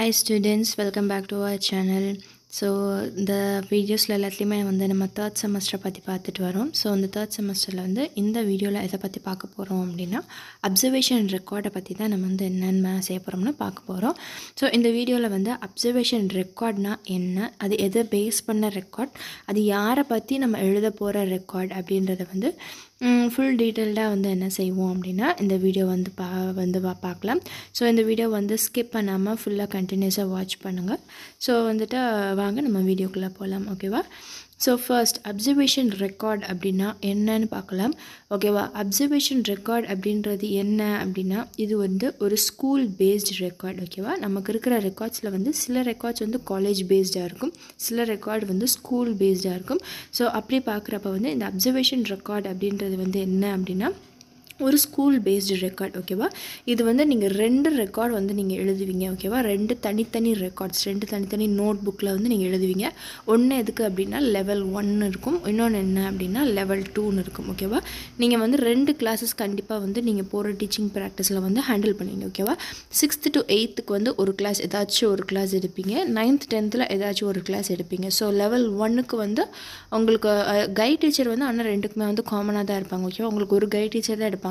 Hi students, welcome back to our channel. So the வீடியோஸில் எல்லாத்துலேயுமே வந்து நம்ம தேர்ட் செமஸ்டரை பற்றி பார்த்துட்டு வரோம். ஸோ அந்த தேர்ட் செமஸ்டரில் வந்து இந்த வீடியோவில் எதை பற்றி பார்க்க போகிறோம் அப்படின்னா அப்சர்வேஷன் ரெக்கார்டை பற்றி தான் நம்ம வந்து என்னென்ன செய்ய போகிறோம்னா பார்க்க போகிறோம். ஸோ இந்த வீடியோவில் வந்து அப்சர்வேஷன் ரெக்கார்ட்னா என்ன, அது எதை பேஸ் பண்ண ரெக்கார்ட், அது யாரை பற்றி நம்ம எழுத போகிற ரெக்கார்ட் அப்படின்றத வந்து ஃபுல் டீட்டெயில்டாக வந்து என்ன செய்வோம் அப்படின்னா இந்த வீடியோ வந்து பார்க்கலாம். ஸோ இந்த வீடியோ வந்து ஸ்கிப் பண்ணாமல் ஃபுல்லாக கண்டினியூஸாக வாட்ச் பண்ணுங்கள். ஸோ வந்துட்டு வாங்க நம்ம வீடியோக்குள்ளே போகலாம். ஓகேவா? ஸோ ஃபர்ஸ்ட் அப்சர்வேஷன் ரெக்கார்ட் அப்படின்னா என்னன்னு பார்க்கலாம். ஓகேவா? அப்சர்வேஷன் ரெக்கார்ட் அப்படின்றது என்ன அப்படின்னா இது வந்து ஒரு ஸ்கூல் பேஸ்டு ரெக்கார்ட். ஓகேவா? நமக்கு இருக்கிற ரெக்கார்ட்ஸில் வந்து சில ரெக்கார்ட்ஸ் வந்து காலேஜ் பேஸ்டாக இருக்கும், சில ரெக்கார்டு வந்து ஸ்கூல் பேஸ்டாக இருக்கும். ஸோ அப்படி பார்க்குறப்ப வந்து இந்த அப்சர்வேஷன் ரெக்கார்ட் அப்படின்றது வந்து என்ன அப்படின்னா ஒரு ஸ்கூல் பேஸ்டு ரெக்கார்ட். ஓகேவா? இது வந்து நீங்கள் 2 ரெக்கார்ட் வந்து நீங்கள் எழுதுவீங்க. ஓகேவா? 2 தனித்தனி ரெக்கார்ட்ஸ், 2 தனித்தனி நோட் புக்கில் வந்து நீங்கள் எழுதுவீங்க. ஒன்று எதுக்கு அப்படின்னா லெவல் 1 இருக்கும், இன்னொன்று என்ன அப்படின்னா லெவல் 2ன்னு இருக்கும். ஓகேவா? நீங்கள் வந்து 2 கிளாஸஸ் கண்டிப்பாக வந்து நீங்கள் போகிற டீச்சிங் ப்ராக்டிஸில் வந்து ஹேண்டில் பண்ணுவீங்க. ஓகேவா? 6th to 8th வந்து ஒரு கிளாஸ், ஏதாச்சும் ஒரு கிளாஸ் எடுப்பீங்க. 9th 10th ஏதாச்சும் ஒரு கிளாஸ் எடுப்பீங்க. ஸோ லெவல் 1க்கு வந்து உங்களுக்கு கைட் டீச்சர் வந்து ஆனால் 2க்குமே வந்து காமனாக தான் இருப்பாங்க. ஓகேவா? உங்களுக்கு ஒரு கைட் டீச்சர் தான் எடுப்பாங்க.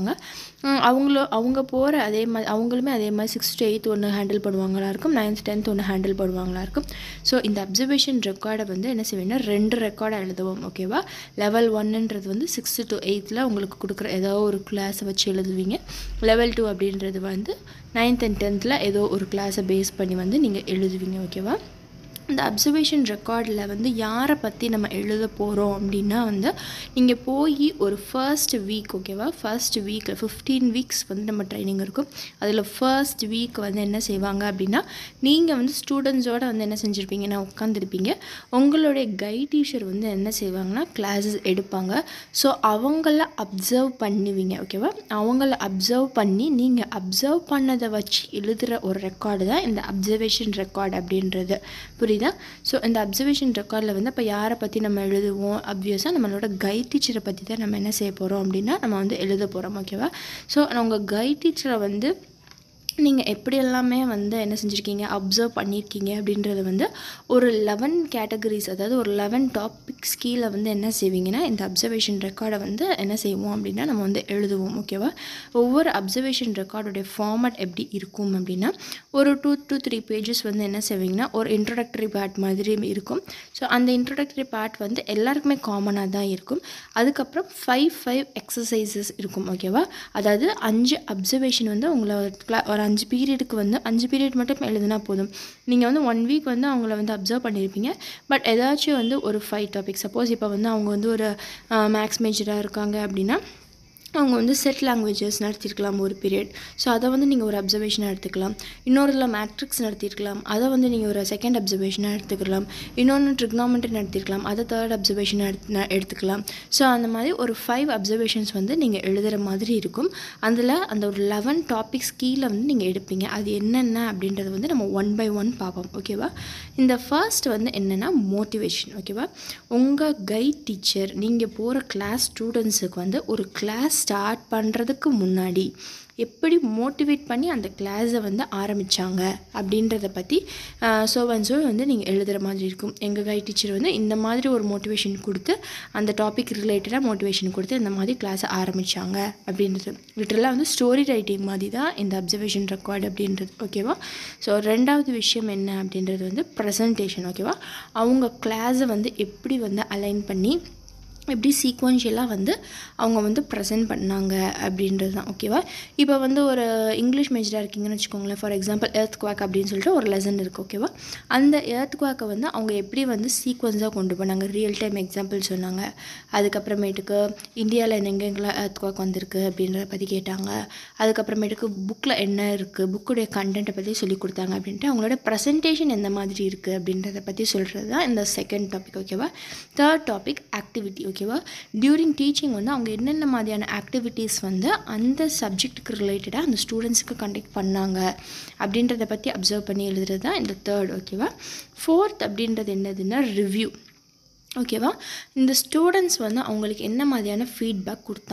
அவங்க போகிற அதே மாதிரி அவங்களுமே அதே மாதிரி 6th to 8th ஒன்று ஹேண்டில் பண்ணுவாங்களா இருக்கும், 9th 10th ஒன்று ஹேண்டில் பண்ணுவாங்களா இருக்கும். ஸோ இந்த அப்சர்வேஷன் ரெக்கார்டை வந்து என்ன செய்வீங்கன்னா 2 ரெக்கார்டாக எழுதுவோம். ஓகேவா? லெவல் 1ன்றது வந்து 6th to 8th உங்களுக்கு கொடுக்குற ஏதோ ஒரு கிளாஸை வச்சு எழுதுவீங்க. லெவல் 2 அப்படின்றது வந்து 9th and 10th ஏதோ ஒரு கிளாஸை பேஸ் பண்ணி வந்து நீங்கள் எழுதுவீங்க. ஓகேவா? இந்த அப்சர்வேஷன் ரெக்கார்டில் வந்து யாரை பற்றி நம்ம எழுத போகிறோம் அப்படின்னா வந்து நீங்கள் போய் ஒரு ஃபர்ஸ்ட் வீக், ஓகேவா, ஃபர்ஸ்ட் வீக்கில் 15 வீக்ஸ் வந்து நம்ம ட்ரைனிங் இருக்கும். அதில் ஃபர்ஸ்ட் வீக் வந்து என்ன செய்வாங்க அப்படின்னா நீங்கள் வந்து ஸ்டூடெண்ட்ஸோடு வந்து என்ன செஞ்சுருப்பீங்கன்னா உட்காந்துருப்பீங்க. உங்களுடைய கைட் டீச்சர் வந்து என்ன செய்வாங்கன்னா கிளாஸஸ் எடுப்பாங்க. ஸோ அவங்கள அப்சர்வ் பண்ணுவீங்க. ஓகேவா? அவங்கள அப்சர்வ் பண்ணி நீங்கள் அப்சர்வ் பண்ணதை வச்சு எழுதுகிற ஒரு ரெக்கார்டு தான் இந்த அப்சர்வேஷன் ரெக்கார்டு அப்படின்றது. புரியுது? ஸோ இந்த அப்சர்வேஷன் ரெக்கார்டில் வந்து அப்போ யாரை பற்றி நம்ம எழுதுவோம்? அப்வியஸாக நம்மளோட கைட் டீச்சரை பற்றி தான் நம்ம என்ன செய்ய போகிறோம் அப்படின்னா நம்ம வந்து எழுத போகிறோம். ஓகேவா? ஸோ உங்கள் கைட் டீச்சரை வந்து நீங்கள் எப்படி எல்லாமே வந்து என்ன செஞ்சுருக்கீங்க, அப்சர்வ் பண்ணியிருக்கீங்க அப்படின்றது வந்து ஒரு 11 கேட்டகரிஸ், அதாவது ஒரு 11 டாபிக்ஸ் கீழே வந்து என்ன செய்வீங்கன்னா இந்த அப்சர்வேஷன் ரெக்கார்டை வந்து என்ன செய்வோம் அப்படின்னா நம்ம வந்து எழுதுவோம். ஓகேவா? ஒவ்வொரு அப்சர்வேஷன் ரெக்கார்டோடைய ஃபார்மட் எப்படி இருக்கும் அப்படின்னா ஒரு 2 to 3 பேஜஸ் வந்து என்ன செய்வீங்கன்னா ஒரு இன்ட்ரோடக்டரி பார்ட் மாதிரி இருக்கும். ஸோ அந்த இன்ட்ரோடக்டரி பார்ட் வந்து எல்லாருக்குமே காமனாக தான் இருக்கும். அதுக்கப்புறம் 5 எக்ஸசைசஸ் இருக்கும். ஓகேவா? அதாவது 5 அப்சர்வேஷன் வந்து உங்களை ஒரு 5 பீரியடுக்கு வந்து 5 பீரியட் மட்டும் எழுதுனா போதும். நீங்கள் வந்து 1 வீக் வந்து அவங்கள வந்து அப்சர்வ் பண்ணியிருப்பீங்க. பட் ஏதாச்சும் வந்து ஒரு 5 டாபிக், சப்போஸ் இப்போ வந்து அவங்க வந்து ஒரு மேக்ஸ் மேஜராக இருக்காங்க அப்படின்னா அவங்க வந்து செட் லாங்குவேஜஸ் நடத்தியிருக்கலாம் ஒரு பீரியட். ஸோ அதை வந்து நீங்கள் ஒரு அப்சர்வேஷனாக எடுத்துக்கலாம். இன்னொருல மேட்ரிக்ஸ் நடத்தியிருக்கலாம், அதை வந்து நீங்கள் ஒரு செகண்ட் அப்சர்வேஷனாக எடுத்துக்கலாம். இன்னொன்று ட்ரிக்னாமெட்ரி நடத்தியிருக்கலாம், அதை தேர்ட் அப்சர்வேஷனாக எடுத்துக்கலாம். ஸோ அந்த மாதிரி ஒரு 5 அப்சர்வேஷன்ஸ் வந்து நீங்கள் எழுதுகிற மாதிரி இருக்கும். அதில் அந்த ஒரு 11 டாபிக்ஸ் கீழே வந்து நீங்கள் எடுப்பீங்க. அது என்னென்ன அப்படின்றது வந்து நம்ம 1 by 1 பார்ப்போம். ஓகேவா? இந்த ஃபர்ஸ்ட் வந்து என்னென்னா மோட்டிவேஷன். ஓகேவா? உங்கள் கைட் டீச்சர் நீங்கள் போகிற கிளாஸ் ஸ்டூடெண்ட்ஸுக்கு வந்து ஒரு கிளாஸ் ஸ்டார்ட் பண்ணுறதுக்கு முன்னாடி எப்படி மோட்டிவேட் பண்ணி அந்த கிளாஸை வந்து ஆரம்பித்தாங்க அப்படின்றத பற்றி ஸோ வந்து நீங்கள் எழுதுகிற மாதிரி இருக்கும். எங்கள் கைட் டீச்சர் வந்து இந்த மாதிரி ஒரு மோட்டிவேஷன் கொடுத்து அந்த டாபிக் ரிலேட்டடாக மோட்டிவேஷன் கொடுத்து இந்த மாதிரி கிளாஸை ஆரம்பித்தாங்க அப்படின்றது லிட்டரலாக வந்து ஸ்டோரி ரைட்டிங் மாதிரி தான் இந்த அப்சர்வேஷன் ரெக்கார்டு அப்படின்றது. ஓகேவா? ஸோ 2வது விஷயம் என்ன அப்படின்றது வந்து ப்ரெசன்டேஷன். ஓகேவா? அவங்க கிளாஸை வந்து எப்படி வந்து அலைன் பண்ணி எப்படி சீக்வன்ஷியலாக வந்து அவங்க வந்து ப்ரெசென்ட் பண்ணாங்க அப்படின்றது தான். ஓகேவா? இப்போ வந்து ஒரு இங்கிலீஷ் மேஜராக இருக்கீங்கன்னு வச்சுக்கோங்களேன். ஃபார் எக்ஸாம்பிள் எர்த் குவாக் அப்படின்னு சொல்லிட்டு ஒரு லெசன் இருக்குது. ஓகேவா? அந்த எர்த் குவாக்கை வந்து அவங்க எப்படி வந்து சீக்வன்ஸாக கொண்டு போனாங்க, ரியல் டைம் எக்ஸாம்பிள் சொன்னாங்க. அதுக்கப்புறமேட்டுக்கு இந்தியாவில் எங்கெங்கெல்லாம் எர்த் குவாக் வந்திருக்கு அப்படின்றத பற்றி கேட்டாங்க. அதுக்கப்புறமேட்டுக்கு புக்கில் என்ன இருக்குது, புக்குடைய கண்டென்ட்டை பற்றி சொல்லி கொடுத்தாங்க அப்படின்ட்டு அவங்களோட ப்ரெசன்டேஷன் எந்த மாதிரி இருக்குது அப்படின்றத பற்றி சொல்கிறது தான் இந்த செகண்ட் டாபிக். ஓகேவா? Third topic activity. ஓகேவா? டியூரிங் டீச்சிங் வந்து அவங்க என்னென்ன மாதிரியான ஆக்டிவிட்டீஸ் வந்து அந்த சப்ஜெக்ட்டுக்கு ரிலேட்டடாக அந்த ஸ்டூடெண்ட்ஸுக்கு கண்டக்ட் பண்ணாங்க அப்படின்றத பற்றி அப்சர்வ் பண்ணி எழுதுறது தான் இந்த தேர்ட். ஓகேவா? ஃபோர்த் அப்படின்றது என்னதுன்னா ரிவ்யூ. ஓகேவா? இந்த ஸ்டூடெண்ட்ஸ் வந்து அவங்களுக்கு என்ன மாதிரியான ஃபீட்பேக் கொடுத்தாங்க,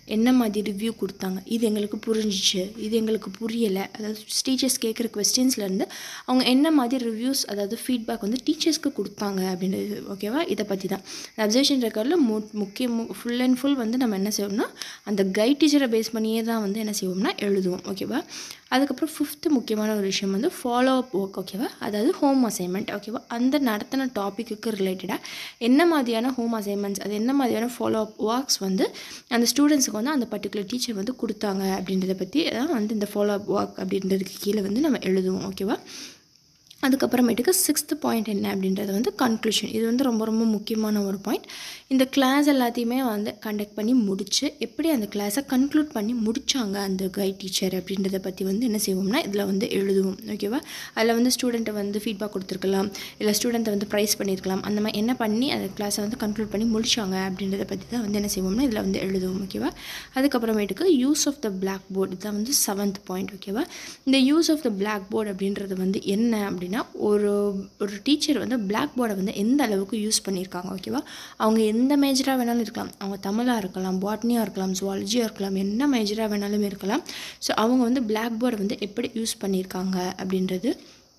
என்ன மாதிரி ரிவ்யூ கொடுத்தாங்க, இது எங்களுக்கு புரிஞ்சிச்சு, இது எங்களுக்கு புரியலை, அதாவது டீச்சர்ஸ் கேட்குற கொஸ்டின்ஸ்லேருந்து அவங்க என்ன மாதிரி ரிவ்யூஸ் அதாவது ஃபீட்பேக் வந்து டீச்சர்ஸ்க்கு கொடுத்தாங்க அப்படின்றது. ஓகேவா, இதை பற்றி தான் அப்சர்வேஷன் ரெக்கார்டில் ஃபுல் அண்ட் ஃபுல் வந்து நம்ம என்ன செய்வோம்னா அந்த கைட் டீச்சரை பேஸ் பண்ணியே தான் வந்து என்ன செய்வோம்னா எழுதுவோம். ஓகேவா, அதுக்கப்புறம் 5th முக்கியமான ஒரு விஷயம் வந்து ஃபாலோ அப் ஒர்க். ஓகேவா, அதாவது ஹோம் அசைன்மெண்ட். ஓகேவா, அந்த நடத்தின டாப்பிக்கு ரிலேட்டடாக என்ன மாதிரியான ஹோம் அசைன்மெண்ட்ஸ், அது என்ன மாதிரியான ஃபாலோ அப் ஒர்க்ஸ் வந்து அந்த ஸ்டூடெண்ட்ஸுக்கு வந்து அந்த பர்டிகுலர் டீச்சர் வந்து கொடுத்தாங்க அப்படின்றத பற்றி தான் வந்து இந்த ஃபாலோ அப் ஒர்க் அப்படின்றதுக்கு கீழே வந்து நம்ம எழுதுவோம். ஓகேவா, அதுக்கப்புறமேட்டுக்கு 6th பாயிண்ட் என்ன அப்படின்றது வந்து கன்க்ளூஷன். இது வந்து ரொம்ப ரொம்ப முக்கியமான ஒரு பாயிண்ட். இந்த கிளாஸ் எல்லாத்தையுமே வந்து கண்டக்ட் பண்ணி முடித்து எப்படி அந்த கிளாஸை கன்க்ளூட் பண்ணி முடித்தாங்க அந்த கைட் டீச்சர் அப்படின்றத பற்றி வந்து என்ன செய்வோம்னா இதில் வந்து எழுதுவோம். ஓகேவா, அதில் வந்து ஸ்டூடெண்ட்டை வந்து ஃபீட்பேக் கொடுத்துருக்கலாம், இல்லை ஸ்டூடெண்ட்டை வந்து ப்ரைஸ் பண்ணியிருக்கலாம், அந்த மாதிரி என்ன பண்ணி அந்த கிளாஸை வந்து கன்க்ளூட் பண்ணி முடித்தாங்க அப்படின்றத பற்றி தான் வந்து என்ன செய்வோம்னா இதில் வந்து எழுதுவோம். ஓகேவா, அதுக்கப்புறமேட்டுக்கு use of the blackboard, இதுதான் வந்து 7th பாயிண்ட். ஓகேவா, இந்த use of the blackboard அப்படின்றது வந்து என்ன அப்படின்னா ஒரு டீச்சர் வந்து பிளாக் போர்டை வந்து எந்த அளவுக்கு யூஸ் பண்ணியிருக்காங்க. ஓகேவா, அவங்க எந்த மேஜராக வேணாலும் இருக்கலாம், அவங்க தமிழாக இருக்கலாம், பாட்னியாக இருக்கலாம், ஜுவாலஜியாக இருக்கலாம், என்ன மேஜராக வேணாலும் இருக்கலாம். ஸோ அவங்க வந்து பிளாக் போர்டை வந்து எப்படி யூஸ் பண்ணியிருக்காங்க அப்படின்றது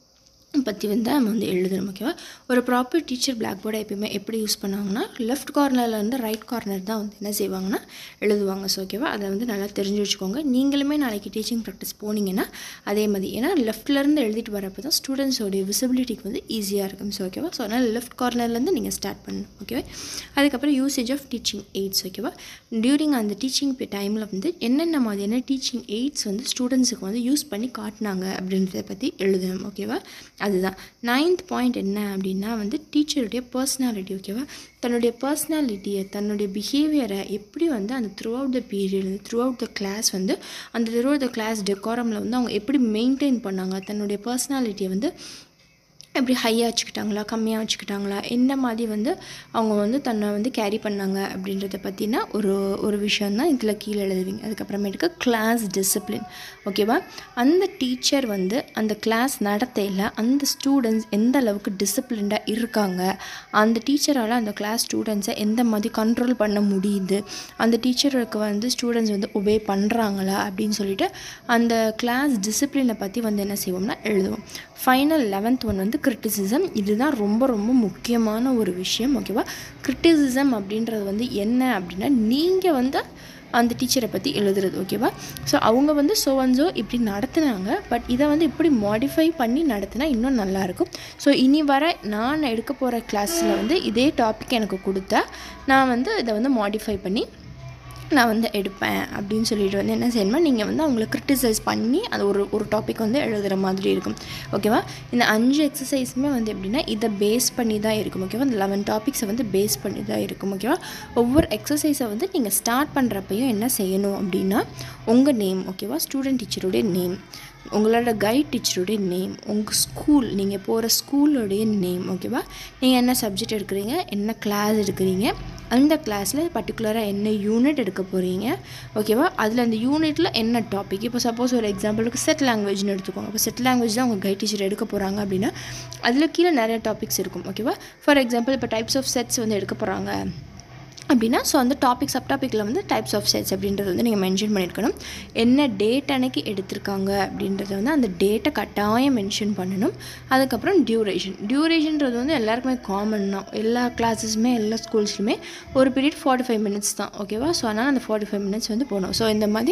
பற்றி வந்து நம்ம வந்து எழுதணும். ஓகேவா, ஒரு ப்ராப்பர் டீச்சர் பிளாக் போர்டை எப்பயுமே எப்படி யூஸ் பண்ணுவாங்கன்னா லெஃப்ட் கார்னர்லேருந்து ரைட் கார்னர் தான் வந்து என்ன செய்வாங்கன்னா எழுதுவாங்க. ஸோ ஓகேவா, அதை வந்து நல்லா தெரிஞ்சு வச்சுக்கோங்க. நீங்களுமே நாளைக்கு டீச்சிங் ப்ராக்டிஸ் போனீங்கன்னா அதே மாதிரி, ஏன்னா லெஃப்ட்லேருந்து எழுதிட்டு வரப்போ தான் ஸ்டூடெண்ட்ஸோடைய விசிபிலிட்டிக்கு வந்து ஈஸியாக இருக்கும். ஸோ ஓகேவா, ஸோ அதனால் லெஃப்ட் கார்னர்லேருந்து நீங்கள் ஸ்டார்ட் பண்ணணும். ஓகேவா, அதுக்கப்புறம் யூசேஜ் ஆஃப் டீச்சிங் எய்ட்ஸ். ஓகேவா, டியூரிங் அந்த டீச்சிங் டைமில் வந்து என்னென்ன மாதிரியான டீச்சிங் எய்ட்ஸ் வந்து ஸ்டூடெண்ட்ஸுக்கு வந்து யூஸ் பண்ணி காட்டினாங்க அப்படின்றத பற்றி எழுதணும். ஓகேவா, அதுதான் 9th பாயிண்ட் என்ன அப்படின்னா வந்து டீச்சருடைய பர்சனாலிட்டி. ஓகேவா, தன்னுடைய பர்சனாலிட்டியை, தன்னுடைய பிஹேவியரை எப்படி வந்து அந்த throughout the period, throughout the class வந்து அந்த த்ரூ அவுட் த கிளாஸ் டெக்காரமில் வந்து அவங்க எப்படி மெயின்டைன் பண்ணாங்க, தன்னுடைய பர்சனாலிட்டியை வந்து எப்படி ஹையாக வச்சுக்கிட்டாங்களா, கம்மியாக வச்சுக்கிட்டாங்களா, என்ன மாதிரி வந்து அவங்க வந்து தன்னை வந்து கேரி பண்ணாங்க அப்படின்றத பற்றினா ஒரு விஷயந்தான் இதில் கீழே எழுதுவீங்க. அதுக்கப்புறமேட்டுக்கு கிளாஸ் டிசிப்ளின். ஓகேவா, அந்த டீச்சர் வந்து அந்த கிளாஸ் நடத்தையில் அந்த ஸ்டூடெண்ட்ஸ் எந்த அளவுக்கு டிசிப்ளின்டாக இருக்காங்க, அந்த டீச்சரால் அந்த கிளாஸ் ஸ்டூடெண்ட்ஸை எந்த மாதிரி கண்ட்ரோல் பண்ண முடியுது, அந்த டீச்சருக்கு வந்து ஸ்டூடெண்ட்ஸ் வந்து ஒபே பண்ணுறாங்களா அப்படின்னு சொல்லிட்டு அந்த கிளாஸ் டிசிப்ளினை பற்றி வந்து என்ன செய்வோம்னா எழுதுவோம். ஃபைனல் 11th ஒன் வந்து கிரிட்டிசிசம். இதுதான் ரொம்ப ரொம்ப முக்கியமான ஒரு விஷயம். ஓகேவா, கிரிட்டிசிசம் அப்படின்றது வந்து என்ன அப்படின்னா நீங்கள் வந்து அந்த டீச்சரை பற்றி எழுதுறது. ஓகேவா, ஸோ அவங்க வந்து ஸோ இப்படி நடத்துனாங்க, பட் இதை வந்து இப்படி மாடிஃபை பண்ணி நடத்தினா இன்னும் நல்லாயிருக்கும். ஸோ இனி வர நான் எடுக்க போகிற கிளாஸில் வந்து இதே டாபிக் எனக்கு கொடுத்தா நான் வந்து இதை வந்து மாடிஃபை பண்ணி நான் வந்து எடுப்பேன் அப்படின்னு சொல்லிட்டு வந்து என்ன செய்யணுமா நீங்கள் வந்து அவங்கள கிரிட்டிசைஸ் பண்ணி அது ஒரு டாபிக் வந்து எழுதுகிற மாதிரி இருக்கும். ஓகேவா, இந்த 5 எக்ஸசைஸுமே வந்து எப்படின்னா இதை பேஸ் பண்ணி தான் இருக்கும். ஓகேவா, இந்த 11 டாபிக்ஸை வந்து பேஸ் பண்ணி தான் இருக்கும். ஓகேவா, ஒவ்வொரு எக்ஸசைஸை வந்து நீங்கள் ஸ்டார்ட் பண்ணுறப்பையும் என்ன செய்யணும் அப்படின்னா உங்கள் நேம். ஓகேவா, ஸ்டூடெண்ட் டீச்சருடைய நேம், உங்களோட கைட் டீச்சருடைய நேம், உங்கள் ஸ்கூல், நீங்கள் போகிற ஸ்கூலோடைய நேம். ஓகேவா, நீங்கள் என்ன சப்ஜெக்ட் எடுக்கிறீங்க, என்ன கிளாஸ் எடுக்கிறீங்க, அந்த கிளாஸில் பர்டிகுலராக என்ன யூனிட் எடுக்க போகிறீங்க. ஓகேவா, அதில் அந்த யூனிட்டில் என்ன டாபிக். இப்போ சப்போஸ் ஒரு எக்ஸாம்பிளுக்கு செட் லாங்குவேஜ்னு எடுத்துக்கோங்க. இப்போ செட் லாங்குவேஜ் தான் உங்கள் கைட் டீச்சர் எடுக்க போகிறாங்க அப்படின்னா அதில் கீழே நிறைய டாபிக்ஸ் இருக்கும். ஓகேவா, ஃபார் எக்ஸாம்பிள் இப்போ டைப்ஸ் ஆஃப் செட்ஸ் வந்து எடுக்க போகிறாங்க அப்படின்னா ஸோ அந்த டாபிக் சப்டாப்பிக்கில் வந்து டைப்ஸ் ஆஃப் செட்ஸ் அப்படின்றத வந்து நீங்கள் மென்ஷன் பண்ணியிருக்கணும். என்ன டேட் அன்னைக்கு எடுத்திருக்காங்க அப்படின்றத வந்து அந்த டேட்டை கட்டாயம் மென்ஷன் பண்ணணும். அதுக்கப்புறம் டியூரேஷன்றது வந்து எல்லாருக்குமே காமன் தான். எல்லா கிளாஸஸுமே எல்லா ஸ்கூல்ஸ்லையுமே ஒரு பீரியட் 45 minutes தான். ஓகேவா, ஸோ அதனால் அந்த 45 minutes வந்து போகணும். ஸோ இந்த மாதிரி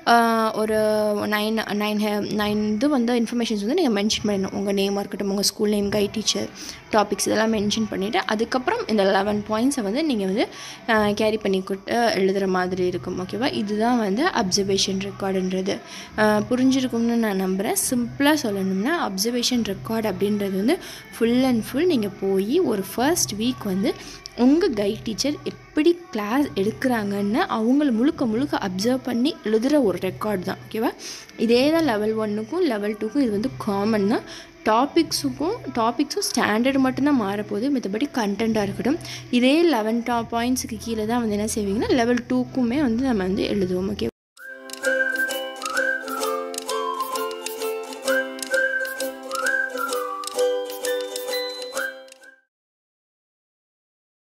ஒரு 9 இது வந்து இன்ஃபர்மேஷன்ஸ் வந்து நீங்கள் மென்ஷன் பண்ணணும். உங்கள் நேமாக இருக்கட்டும், உங்கள் school name, guide teacher, topics இதெல்லாம் மென்ஷன் பண்ணிவிட்டு அதுக்கப்புறம் இந்த 11 பாயிண்ட்ஸை வந்து நீங்கள் வந்து கேரி பண்ணி எழுதுகிற மாதிரி இருக்கும். ஓகேவா, இதுதான் வந்து அப்சர்வேஷன் ரெக்கார்டுன்றது. புரிஞ்சிருக்கும்னு நான் நம்புகிறேன். சிம்பிளாக சொல்லணும்னா அப்சர்வேஷன் ரெக்கார்டு அப்படின்றது வந்து ஃபுல் அண்ட் ஃபுல் நீங்கள் போய் ஒரு ஃபர்ஸ்ட் வீக் வந்து உங்கள் கைட் டீச்சர் எப்படி கிளாஸ் எடுக்கிறாங்கன்னு அவங்கள முழுக்க அப்சர்வ் பண்ணி எழுதுகிற ஒரு ரெக்கார்டு தான். ஓகேவா, இதே தான் லெவல் 1க்கும் லெவல் 2க்கும் இது வந்து காமன் தான். டாபிக்ஸும் ஸ்டாண்டர்ட் மட்டும்தான் மாறப்போகுது. மற்றபடி கண்டென்ட்டாக இருக்கட்டும் இதே 11 பாயிண்ட்ஸுக்கு கீழே தான் வந்து என்ன செய்வீங்கன்னா லெவல் 2க்குமே வந்து நம்ம வந்து எழுதுவோம். ஓகே.